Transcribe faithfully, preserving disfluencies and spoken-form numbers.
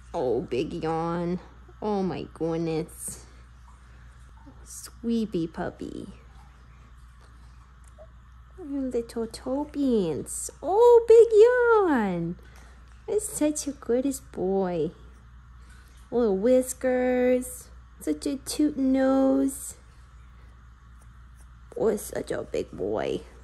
Oh, big yawn. Oh my goodness. Sweepy puppy. Little toe beans. Oh, big yawn. It's such a goodest boy. Little whiskers. Such a cute nose. Boy, such a big boy.